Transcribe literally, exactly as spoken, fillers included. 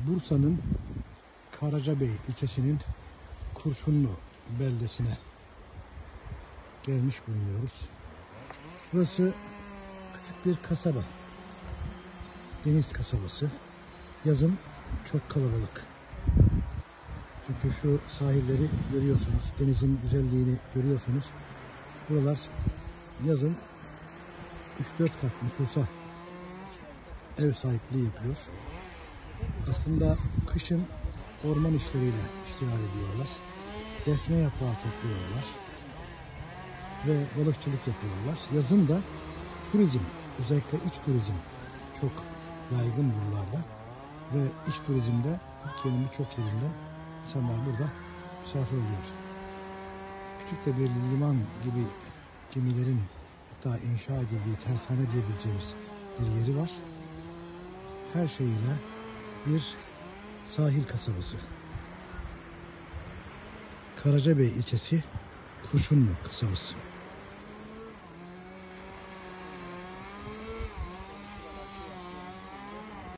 Bursa'nın Karacabey ilçesinin Kurşunlu beldesine gelmiş bulunuyoruz. Burası küçük bir kasaba. Deniz kasabası. Yazın çok kalabalık. Çünkü şu sahilleri görüyorsunuz. Denizin güzelliğini görüyorsunuz. Buralar yazın üç dört kat nüfusa ev sahipliği yapıyor. Aslında kışın orman işleriyle iştigal ediyorlar. Defne yaprağı topluyorlar ve balıkçılık yapıyorlar. Yazın da turizm, özellikle iç turizm çok yaygın buralarda ve iç turizmde Türkiye'nin birçok yerinden insanlar burada misafir oluyor. Küçük de bir liman gibi gemilerin hatta inşa edildiği tersane diyebileceğimiz bir yeri var. Her şeyiyle bir sahil kasabası. Karacabey ilçesi Kurşunlu kasabası.